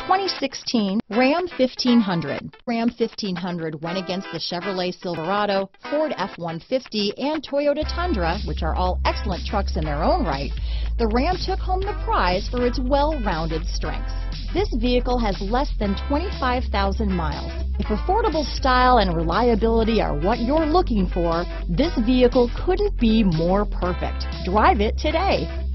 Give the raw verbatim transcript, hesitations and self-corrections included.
twenty sixteen Ram fifteen hundred. Ram fifteen hundred went against the Chevrolet Silverado, Ford F one fifty, and Toyota Tundra, which are all excellent trucks in their own right. The Ram took home the prize for its well-rounded strengths. This vehicle has less than twenty-five thousand miles. If affordable style and reliability are what you're looking for, this vehicle couldn't be more perfect. Drive it today.